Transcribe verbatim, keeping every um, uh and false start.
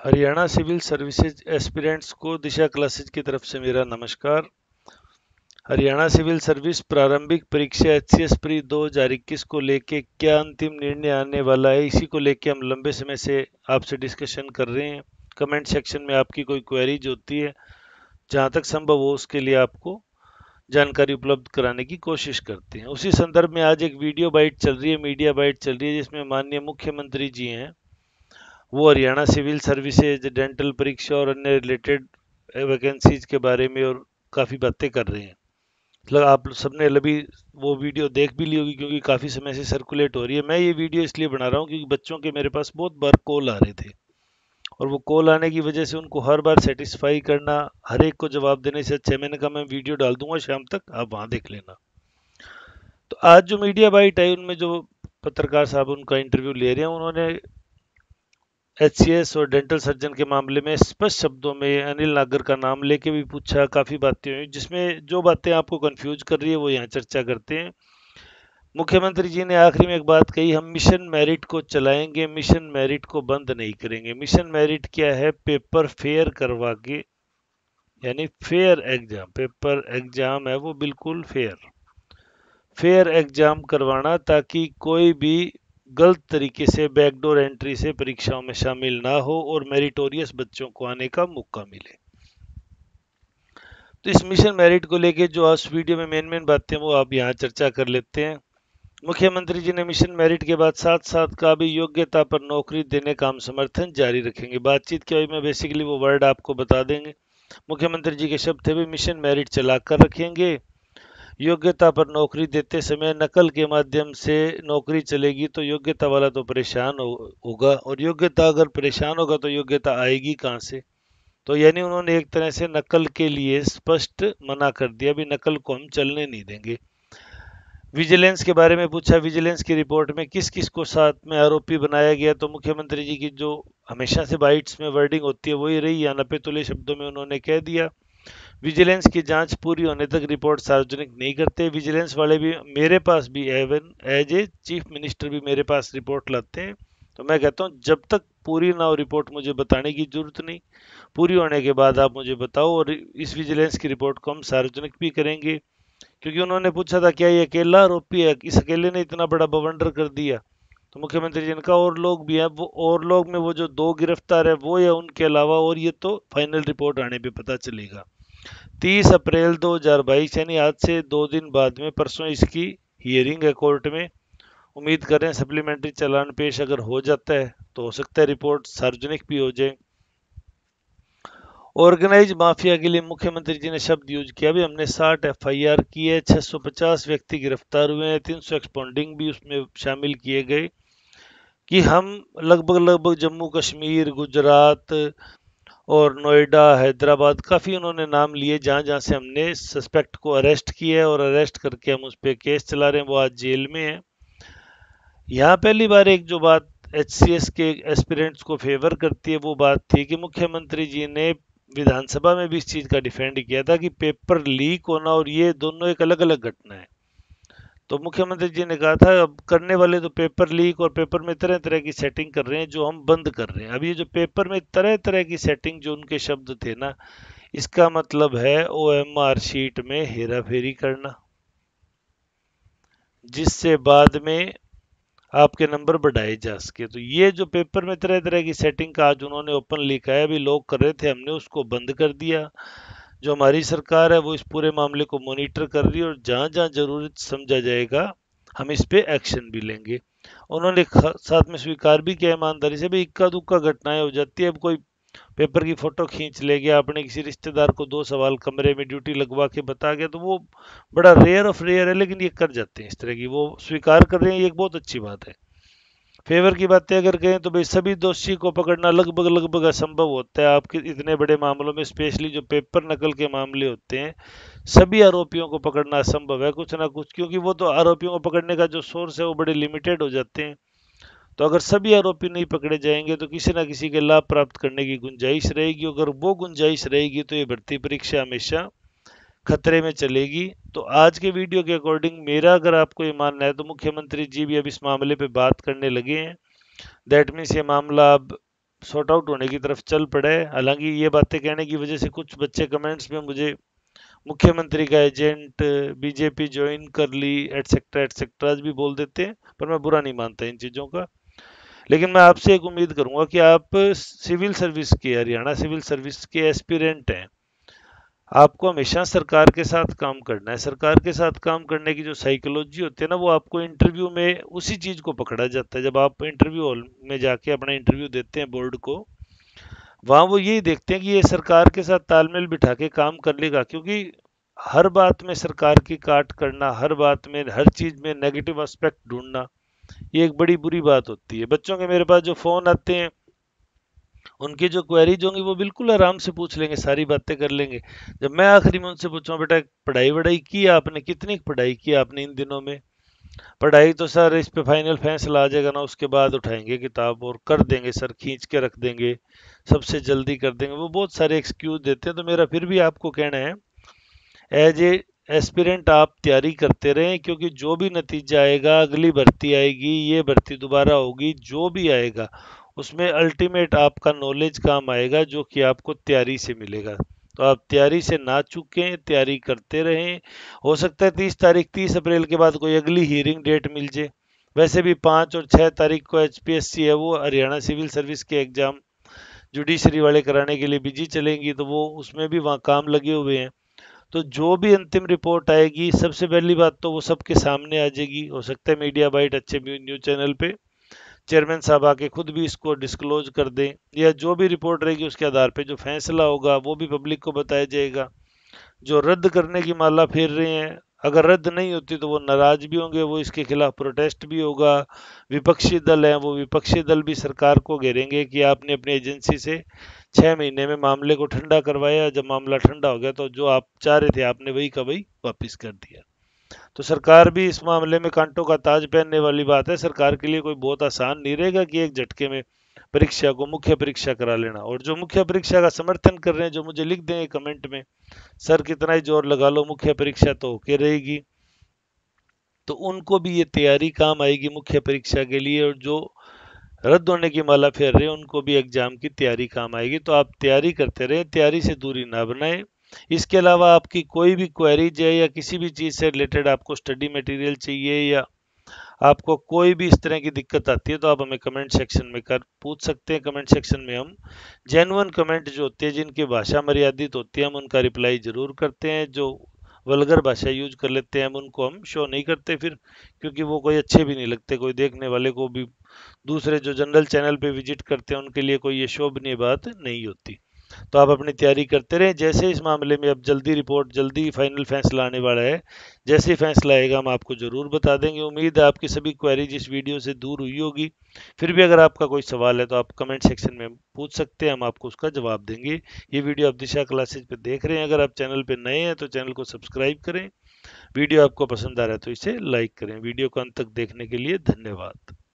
Haryana civil services aspirants को दिशा classes की तरफ से मेरा नमस्कार। हरियाणा सिविल सर्विस प्रारंभिक परीक्षा एच सी एस प्री दो हज़ार इक्कीस को लेके क्या अंतिम निर्णय आने वाला है, इसी को लेके हम लंबे समय से आपसे डिस्कशन कर रहे हैं। कमेंट सेक्शन में आपकी कोई क्वेरीज होती है, जहां तक संभव हो उसके लिए आपको जानकारी उपलब्ध कराने की कोशिश करते हैं। उसी संदर्भ में आज एक वीडियो बाइट चल रही है, मीडिया बाइट चल रही है, जिसमें माननीय मुख्यमंत्री जी हैं, वो हरियाणा सिविल सर्विसेज, डेंटल परीक्षा और अन्य रिलेटेड वैकेंसीज के बारे में और काफ़ी बातें कर रहे हैं। मतलब आप सबने अभी वो वीडियो देख भी ली होगी, क्योंकि काफ़ी समय से सर्कुलेट हो रही है। मैं ये वीडियो इसलिए बना रहा हूँ क्योंकि बच्चों के मेरे पास बहुत बार कॉल आ रहे थे, और वो कॉल आने की वजह से उनको हर बार सेटिस्फाई करना, हर एक को जवाब देने से अच्छा मैंने कहा मैं वीडियो डाल दूंगा शाम तक, आप वहाँ देख लेना। तो आज जो मीडिया बाइट आई, उनमें जो पत्रकार साहब उनका इंटरव्यू ले रहे हैं, उन्होंने एच सी एस और डेंटल सर्जन के मामले में स्पष्ट शब्दों में अनिल नागर का नाम लेके भी पूछा। काफ़ी बातें हुई, जिसमें जो बातें आपको कंफ्यूज कर रही है वो यहाँ चर्चा करते हैं। मुख्यमंत्री जी ने आखिरी में एक बात कही, हम मिशन मेरिट को चलाएंगे, मिशन मेरिट को बंद नहीं करेंगे। मिशन मेरिट क्या है? पेपर फेयर करवा के, यानी फेयर एग्जाम, पेपर एग्जाम है वो बिल्कुल फेयर, फेयर एग्जाम करवाना, ताकि कोई भी गलत तरीके से बैकडोर एंट्री से परीक्षाओं में शामिल ना हो और मेरिटोरियस बच्चों को आने का मौका मिले। तो इस मिशन मेरिट को लेके जो आज वीडियो में मेन मेन बातें वो आप यहाँ चर्चा कर लेते हैं। मुख्यमंत्री जी ने मिशन मेरिट के बाद साथ साथ का भी योग्यता पर नौकरी देने का हम समर्थन जारी रखेंगे। बातचीत के बाद में बेसिकली वो वर्ड आपको बता देंगे। मुख्यमंत्री जी के शब्द थे भी मिशन मेरिट चलाकर रखेंगे, योग्यता पर नौकरी देते समय नकल के माध्यम से नौकरी चलेगी तो योग्यता वाला तो परेशान हो, होगा, और योग्यता अगर परेशान होगा तो योग्यता आएगी कहाँ से? तो यानी उन्होंने एक तरह से नकल के लिए स्पष्ट मना कर दिया, भी नकल को हम चलने नहीं देंगे। विजिलेंस के बारे में पूछा, विजिलेंस की रिपोर्ट में किस किस को साथ में आरोपी बनाया गया, तो मुख्यमंत्री जी की जो हमेशा से बाइट्स में वर्डिंग होती है वही रही, या नपे तुले शब्दों में उन्होंने कह दिया, विजिलेंस की जांच पूरी होने तक रिपोर्ट सार्वजनिक नहीं करते। विजिलेंस वाले भी मेरे पास भी even as a chief minister भी मेरे पास रिपोर्ट लाते हैं, तो मैं कहता हूँ जब तक पूरी ना हो रिपोर्ट मुझे बताने की जरूरत नहीं, पूरी होने के बाद आप मुझे बताओ, और इस विजिलेंस की रिपोर्ट को हम सार्वजनिक भी करेंगे। क्योंकि उन्होंने पूछा था क्या ये अकेला आरोपी है, इस अकेले ने इतना बड़ा बवंडर कर दिया, तो मुख्यमंत्री जी ने कहा और लोग भी हैं, वो और लोग में वो जो दो गिरफ्तार है वो या उनके अलावा, और ये तो फाइनल रिपोर्ट आने पे पता चलेगा। तीस अप्रैल दो हज़ार बाईस यानी आज से दो दिन बाद में, परसों इसकी हियरिंग है कोर्ट में। उम्मीद कर रहे हैं सप्लीमेंट्री चालान पेश अगर हो जाता है तो हो सकता है रिपोर्ट सार्वजनिक भी हो जाए। ऑर्गेनाइज माफिया के लिए मुख्यमंत्री जी ने शब्द यूज किया, भी हमने साठ एफ आई आर की है, छह सौ पचास व्यक्ति गिरफ्तार हुए हैं, तीन सौ एक्सपॉन्डिंग भी उसमें शामिल किए गए, कि हम लगभग लगभग जम्मू कश्मीर, गुजरात और नोएडा, हैदराबाद, काफ़ी उन्होंने नाम लिए जहाँ जहाँ से हमने सस्पेक्ट को अरेस्ट किया है, और अरेस्ट करके हम उस पर केस चला रहे हैं, वो आज जेल में है। यहाँ पहली बार एक जो बात एच सी एस के एस्पिरेंट्स को फेवर करती है, वो बात थी कि मुख्यमंत्री जी ने विधानसभा में भी इस चीज़ का डिफेंड किया था कि पेपर लीक होना और ये दोनों एक अलग अलग घटना है। तो मुख्यमंत्री जी ने कहा था अब करने वाले तो पेपर लीक और पेपर में तरह तरह की सेटिंग कर रहे हैं, जो हम बंद कर रहे हैं। अब ये जो पेपर में तरह तरह की सेटिंग, जो उनके शब्द थे ना, इसका मतलब है ओ एम आर शीट में हेरा फेरी करना, जिससे बाद में आपके नंबर बढ़ाए जा सके। तो ये जो पेपर में तरह तरह की सेटिंग का आज उन्होंने ओपन लिखा है, अभी लोग कर रहे थे, हमने उसको बंद कर दिया। जो हमारी सरकार है वो इस पूरे मामले को मॉनिटर कर रही है, और जहां जहां जरूरत समझा जाएगा हम इस पे एक्शन भी लेंगे। उन्होंने साथ में स्वीकार भी किया ईमानदारी से, भाई इक्का दुक्का घटनाएं हो जाती है। अब कोई पेपर की फोटो खींच ले गया, अपने किसी रिश्तेदार को दो सवाल कमरे में ड्यूटी लगवा के बता गया, तो वो बड़ा रेयर ऑफ रेयर है, लेकिन ये कर जाते हैं इस तरह की, वो स्वीकार कर रहे हैं, ये एक बहुत अच्छी बात है। फेवर की बातें अगर कहें तो भाई सभी दोषी को पकड़ना लगभग लगभग असंभव होता है। आपके इतने बड़े मामलों में, स्पेशली जो पेपर नकल के मामले होते हैं, सभी आरोपियों को पकड़ना असंभव है, कुछ ना कुछ, क्योंकि वो तो आरोपियों को पकड़ने का जो सोर्स है वो बड़े लिमिटेड हो जाते हैं। तो अगर सभी आरोपी नहीं पकड़े जाएंगे तो किसी ना किसी के लाभ प्राप्त करने की गुंजाइश रहेगी। अगर वो गुंजाइश रहेगी तो ये भर्ती परीक्षा हमेशा खतरे में चलेगी। तो आज के वीडियो के अकॉर्डिंग मेरा अगर आपको ये मानना है तो मुख्यमंत्री जी भी अब इस मामले पे बात करने लगे हैं। दैट मीन्स ये मामला अब सॉर्ट आउट होने की तरफ चल पड़े। हालांकि ये बातें कहने की वजह से कुछ बच्चे कमेंट्स में मुझे मुख्यमंत्री का एजेंट, बीजेपी ज्वाइन कर ली, एटसेट्रा एटसेट्रा भी बोल देते हैं, पर मैं बुरा नहीं मानता इन चीज़ों का। लेकिन मैं आपसे एक उम्मीद करूंगा कि आप सिविल सर्विस के, हरियाणा सिविल सर्विस के एस्पिरेंट हैं, आपको हमेशा सरकार के साथ काम करना है। सरकार के साथ काम करने की जो साइकोलॉजी होती है ना, वो आपको इंटरव्यू में उसी चीज़ को पकड़ा जाता है। जब आप इंटरव्यू हॉल में जाके अपना इंटरव्यू देते हैं बोर्ड को, वहाँ वो यही देखते हैं कि ये सरकार के साथ तालमेल बिठा के काम कर लेगा। क्योंकि हर बात में सरकार की काट करना, हर बात में, हर चीज़ में नेगेटिव एस्पेक्ट ढूंढना, ये एक बड़ी बुरी बात होती है। बच्चों के मेरे पास जो फ़ोन आते हैं, उनकी जो क्वेरीज होंगी वो बिल्कुल आराम से पूछ लेंगे, सारी बातें कर लेंगे। जब मैं आखिरी में उनसे पूछूं, बेटा पढ़ाई वढ़ाई की आपने, कितनी पढ़ाई की आपने इन दिनों में? पढ़ाई तो सर इस पे फाइनल फैसला आ जाएगा ना, उसके बाद उठाएंगे किताब और कर देंगे सर, खींच के रख देंगे, सबसे जल्दी कर देंगे। वो बहुत सारे एक्सक्यूज देते हैं। तो मेरा फिर भी आपको कहना है, एज ए एस्पिरेंट आप तैयारी करते रहें, क्योंकि जो भी नतीजा आएगा, अगली भर्ती आएगी, ये भर्ती दोबारा होगी, जो भी आएगा उसमें अल्टीमेट आपका नॉलेज काम आएगा, जो कि आपको तैयारी से मिलेगा। तो आप तैयारी से ना चूकें, तैयारी करते रहें। हो सकता है तीस तारीख तीस अप्रैल के बाद कोई अगली हियरिंग डेट मिल जाए। वैसे भी पाँच और छः तारीख को एच पी एस सी है, वो हरियाणा सिविल सर्विस के एग्ज़ाम जुडिशरी वाले कराने के लिए बिजी चलेंगी, तो वो उसमें भी वहाँ काम लगे हुए हैं। तो जो भी अंतिम रिपोर्ट आएगी, सबसे पहली बात तो वो सबके सामने आ जाएगी। हो सकता है मीडिया बाइट अच्छे न्यूज चैनल पे चेयरमैन साहब आके खुद भी इसको डिस्क्लोज कर दें, या जो भी रिपोर्ट रहेगी उसके आधार पे जो फैसला होगा वो भी पब्लिक को बताया जाएगा। जो रद्द करने की माला फेर रहे हैं, अगर रद्द नहीं होती तो वो नाराज भी होंगे, वो इसके खिलाफ प्रोटेस्ट भी होगा। विपक्षी दल हैं, वो विपक्षी दल भी सरकार को घेरेंगे कि आपने अपनी एजेंसी से छह महीने में मामले को ठंडा करवाया, जब मामला ठंडा हो गया तो जो आप चाह रहे थे आपने वही का वही वापिस कर दिया। तो सरकार भी इस मामले में कांटों का ताज पहनने वाली बात है। सरकार के लिए कोई बहुत आसान नहीं रहेगा कि एक झटके में परीक्षा को, मुख्य परीक्षा करा लेना। और जो मुख्य परीक्षा का समर्थन कर रहे हैं, जो मुझे लिख देंगे कमेंट में, सर कितना ही जोर लगा लो मुख्य परीक्षा तो होके रहेगी, तो उनको भी ये तैयारी काम आएगी मुख्य परीक्षा के लिए। और जो रद्द होने की माला फेर रहे हैं, उनको भी एग्जाम की तैयारी काम आएगी। तो आप तैयारी करते रहें, तैयारी से दूरी ना बनाएं। इसके अलावा आपकी कोई भी क्वेरीज है, या किसी भी चीज़ से रिलेटेड आपको स्टडी मटेरियल चाहिए, या आपको कोई भी इस तरह की दिक्कत आती है, तो आप हमें कमेंट सेक्शन में कर पूछ सकते हैं। कमेंट सेक्शन में हम जेन्युइन कमेंट जो होते हैं, जिनकी भाषा मर्यादित होती है, हम उनका रिप्लाई जरूर करते हैं। जो वल्गर भाषा यूज कर लेते हैं, हम उनको हम शो नहीं करते फिर, क्योंकि वो कोई अच्छे भी नहीं लगते, कोई देखने वाले को भी, दूसरे जो जनरल चैनल पे विजिट करते हैं उनके लिए कोई ये शोभनीय बात नहीं होती। तो आप अपनी तैयारी करते रहें। जैसे इस मामले में अब जल्दी रिपोर्ट, जल्दी फाइनल फैसला आने वाला है, जैसे ही फैसला आएगा हम आपको ज़रूर बता देंगे। उम्मीद है आपकी सभी क्वेरीज इस वीडियो से दूर हुई होगी। फिर भी अगर आपका कोई सवाल है तो आप कमेंट सेक्शन में पूछ सकते हैं, हम आपको उसका जवाब देंगे। ये वीडियो आप दिशा क्लासेज पे देख रहे हैं, अगर आप चैनल पे नए हैं तो चैनल को सब्सक्राइब करें। वीडियो आपको पसंद आ रहा है तो इसे लाइक करें। वीडियो को अंत तक देखने के लिए धन्यवाद।